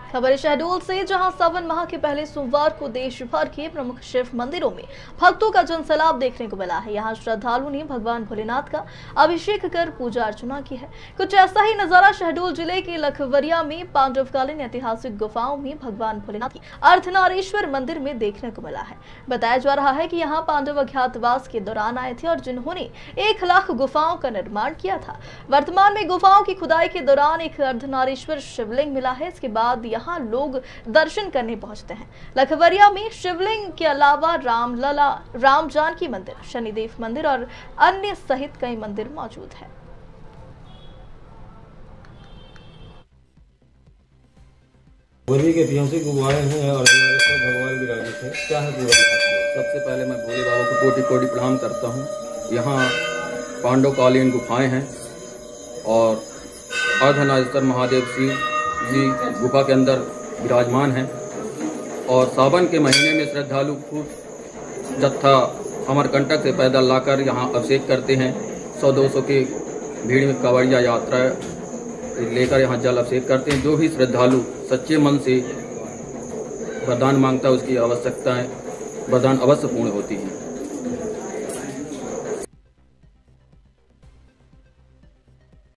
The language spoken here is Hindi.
खबर शहडोल से, जहां सावन माह के पहले सोमवार को देश भर के प्रमुख शिव मंदिरों में भक्तों का जनसैलाब देखने को मिला है। यहां श्रद्धालुओं ने भगवान भोलेनाथ का अभिषेक कर पूजा अर्चना की है। कुछ ऐसा ही नजारा शहडोल जिले के लखवरिया में पांडवकालीन ऐतिहासिक गुफाओं में भगवान भोलेनाथ की अर्धनारीश्वर मंदिर में देखने को मिला है। बताया जा रहा है कि यहाँ पांडव अज्ञातवास के दौरान आए थे और जिन्होंने 1 लाख गुफाओं का निर्माण किया था। वर्तमान में गुफाओं की खुदाई के दौरान एक अर्धनारीश्वर शिवलिंग मिला है। इसके बाद यहाँ लोग दर्शन करने पहुंचते हैं। लखवरिया में शिवलिंग के अलावा रामलला, राम जानकी मंदिर, शनिदेव मंदिर और अन्य सहित कई मंदिर मौजूद हैं। भोले के ऐतिहासिक गुफाएं हैं और भगवान विराजित है। क्या है पूरा? सबसे पहले मैं भोले बाबा को कोटि कोटि प्रणाम करता हूँ। यहाँ पांडवकालीन गुफाएं हैं और अर्धनारीश्वर महादेव शिव जी गुफा के अंदर विराजमान हैं और सावन के महीने में श्रद्धालु खूब जत्था अमरकंटक से पैदल लाकर यहाँ अभिषेक करते हैं। 100-200 की भीड़ में कांवड़िया यात्रा लेकर यहाँ जल अभिषेक करते हैं। जो भी श्रद्धालु सच्चे मन से वरदान मांगता है उसकी आवश्यकताएं वरदान अवश्य पूर्ण होती हैं।